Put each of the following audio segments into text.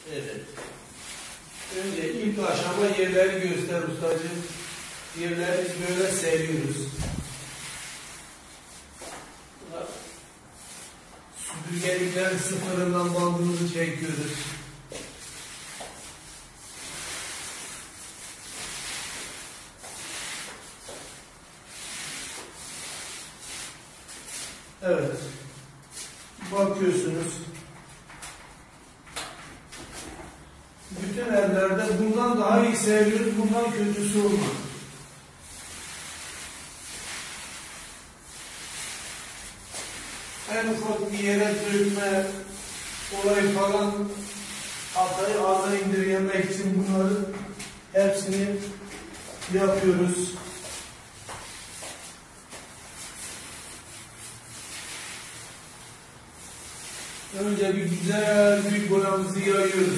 Evet. Önce ilk aşama yerleri göster ustacığım. Yerleri biz böyle seriyoruz. Süpürgeliklerin sıfırından bandımızı çekiyoruz. Evet. Bakıyorsunuz. Bütün evlerde bundan daha iyi seviyoruz, bundan kötüsü olmaz. En ufak bir yere dökme olayı falan hatayı aza indirgemek için bunları hepsini yapıyoruz. Önce bir güzel büyük boyamızı yayıyoruz.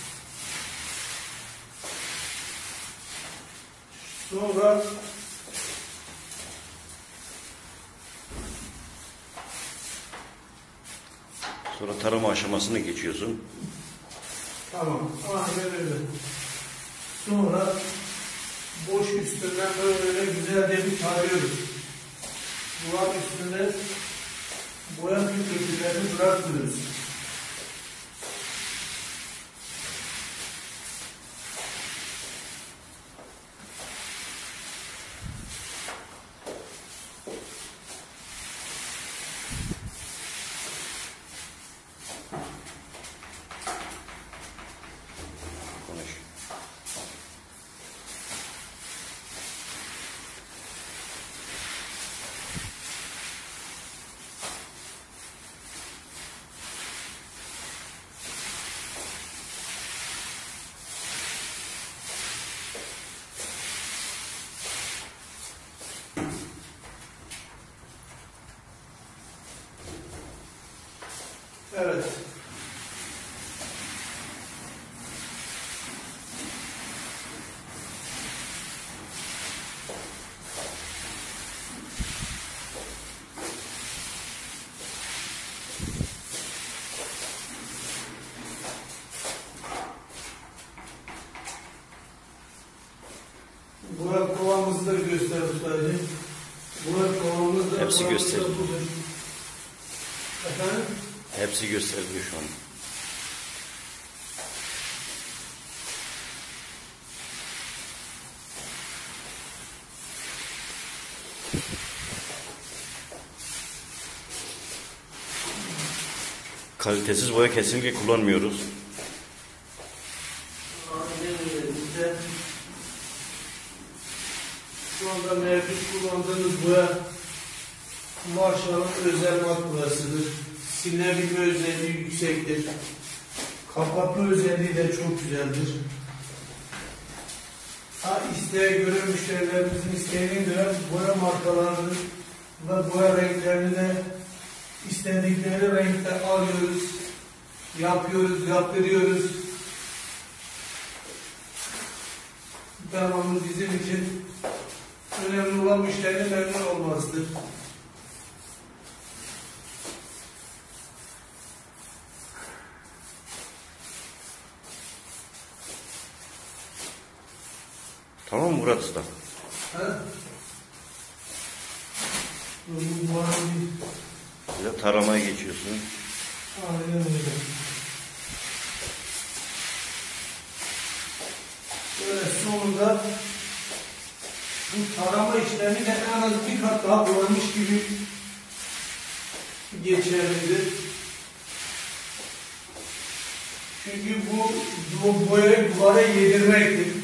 Sonra tarama aşamasına geçiyorsun. Tamam. Aynen öyle. Sonra boş üstünden böyle güzelce bir tarıyoruz. Buranın üstünde boya köpüklerini bırakmıyoruz. Evet. Burak kovamızı da göster ustacığım. Burak kovamız da hepsi gösteriyor. Efendim? Hepsi gösteriliyor şu an. Kalitesiz boya kesinlikle kullanmıyoruz. Aynen öyle. Bizde şu anda mevcut kullandığımız boya Marshall'ın özel mat boyasıdır. Silinebilme özelliği yüksektir. Kapatma özelliği de çok güzeldir. İsteğe göre müşterilerimizin isteğine göre boya markalarını ve boya renklerini de istedikleri renkte alıyoruz, yapıyoruz, yaptırıyoruz. Devamlı bizim için önemli olan müşterinin memnun olmasıdır. Tamam mı Murat Usta? Böyle taramaya geçiyorsun. Aynen öyle. Böyle sonunda bu tarama işlemi de en az bir kat daha boyamış gibi geçerlidir. Çünkü bu boyayı duvara yedirmektir.